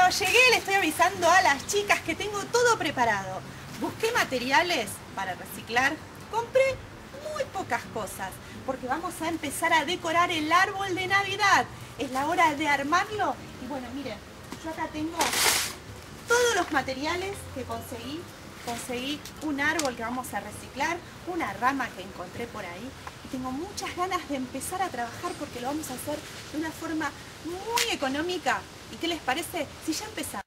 Bueno, llegué, le estoy avisando a las chicas que tengo todo preparado. Busqué materiales para reciclar, compré muy pocas cosas, porque vamos a empezar a decorar el árbol de Navidad. Es la hora de armarlo. Y bueno, miren, yo acá tengo todos los materiales que conseguí. Conseguí un árbol que vamos a reciclar, una rama que encontré por ahí. Y tengo muchas ganas de empezar a trabajar porque lo vamos a hacer de una forma muy económica. ¿Y qué les parece si ya empezamos?